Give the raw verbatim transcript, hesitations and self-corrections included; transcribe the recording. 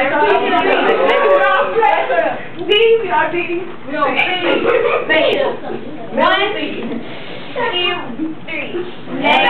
D, we are D. No, C. One, two, three.